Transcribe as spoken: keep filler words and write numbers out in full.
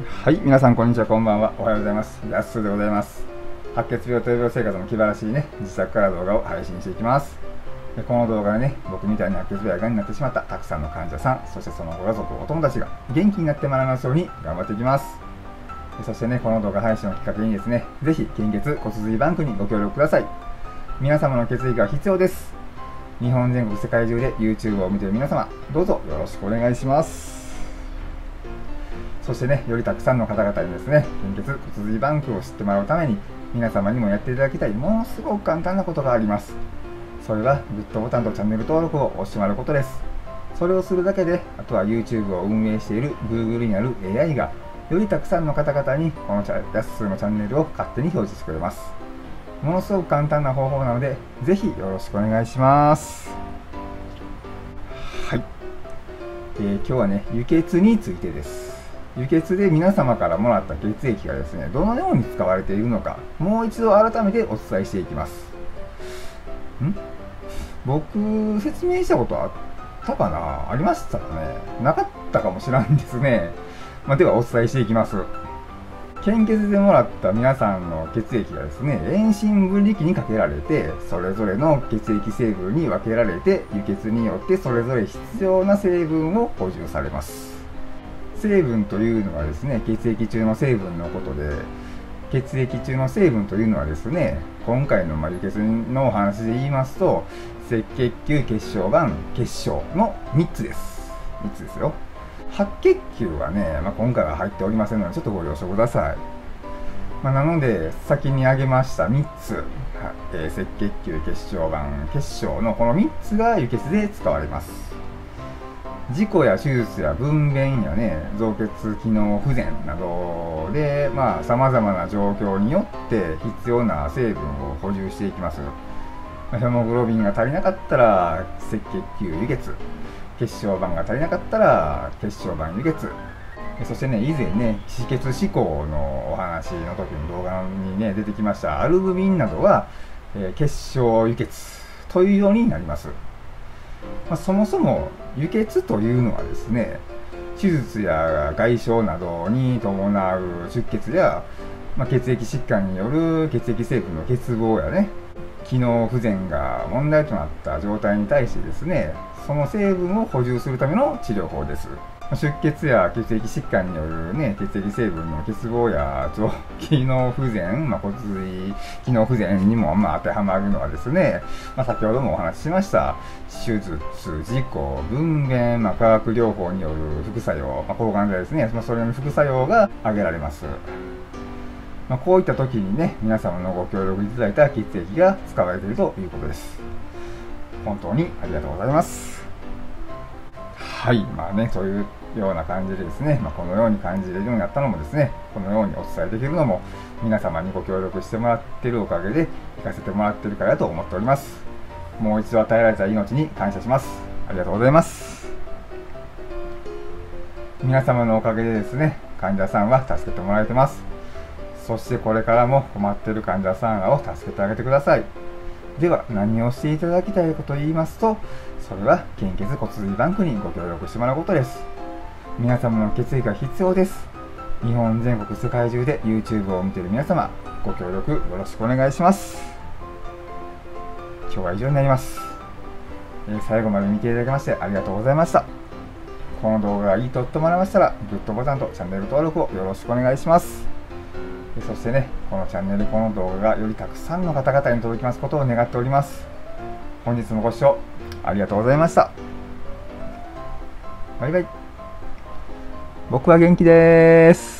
はい、皆さんこんにちは、こんばんは。おはようございます。やっすーでございます。白血病と病生活の気晴らしいね、自宅から動画を配信していきます。でこの動画でね、僕みたいに白血病やがんになってしまったたくさんの患者さん、そしてそのご家族、お友達が元気になってもらいますように頑張っていきます。でそしてね、この動画配信をきっかけにですね、ぜひ献血骨髄バンクにご協力ください。皆様の血液が必要です。日本全国世界中で YouTube を見ている皆様、どうぞよろしくお願いします。そしてね、よりたくさんの方々にですね、献血骨髄バンクを知ってもらうために、皆様にもやっていただきたい、ものすごく簡単なことがあります。それは、グッドボタンとチャンネル登録を押してもらうことです。それをするだけで、あとは YouTube を運営している Google にある エーアイ が、よりたくさんの方々に、このやっすーのチャンネルを勝手に表示してくれます。ものすごく簡単な方法なので、ぜひよろしくお願いします。はい。えー、今日はね、輸血についてです。輸血で皆様からもらった血液がですね、どのように使われているのか、もう一度改めてお伝えしていきます。ん僕、説明したことあったかなありましたかねなかったかもしれないんですね。まあ、ではお伝えしていきます。献血でもらった皆さんの血液がですね、遠心分離機にかけられて、それぞれの血液成分に分けられて、輸血によってそれぞれ必要な成分を補充されます。成分というのはですね、血液中の成分のことで、血液中の成分というのはですね、今回のまあ輸血のお話で言いますと、赤血球、血小板、血小のみっつです。みっつですよ。白血球はね、まあ、今回は入っておりませんので、ちょっとご了承ください。まあ、なので、先に挙げましたみっつ、えー、赤血球、血小板、血小のこのみっつが輸血で使われます。事故や手術や分娩やね、造血機能不全などで、まあ、様々な状況によって必要な成分を補充していきます。ヘモグロビンが足りなかったら赤血球輸血、血小板が足りなかったら血小板輸血。そしてね、以前ね、止血指向のお話の時の動画にね、出てきましたアルブミンなどは、えー、血小輸血というようになります。まあ、そもそも輸血というのはですね、手術や外傷などに伴う出血や、まあ、血液疾患による血液成分の欠乏やね、機能不全が問題となった状態に対してですね、その成分を補充するための治療法です。出血や血液疾患による、ね、血液成分の欠乏や機能不全、まあ、骨髄機能不全にもまあ当てはまるのはですね、まあ、先ほどもお話ししました手術、事故、分娩、まあ、化学療法による副作用、まあ、抗がん剤ですね、まあ、それの副作用が挙げられます。まあ、こういった時にね、皆様のご協力いただいた血液が使われているということです。本当にありがとうございます。はい、まあね、そういうような感じでですね、まあ、このように感じれるようになったのもですね、このようにお伝えできるのも、皆様にご協力してもらっているおかげで、行かせてもらっているからだと思っております。もう一度与えられた命に感謝します。ありがとうございます。皆様のおかげでですね、患者さんは助けてもらえてます。そしてこれからも困っている患者さんらを助けてあげてください。では何をしていただきたいかと言いますと、それは献血骨髄バンクにご協力してもらうことです。皆様の血液が必要です。日本全国世界中で YouTube を見ている皆様、ご協力よろしくお願いします。今日は以上になります。えー、最後まで見ていただきましてありがとうございました。この動画がいいと言ってもらいましたら、グッドボタンとチャンネル登録をよろしくお願いします。そしてね、このチャンネル、この動画がよりたくさんの方々に届きますことを願っております。本日もご視聴ありがとうございました。バイバイ。僕は元気です。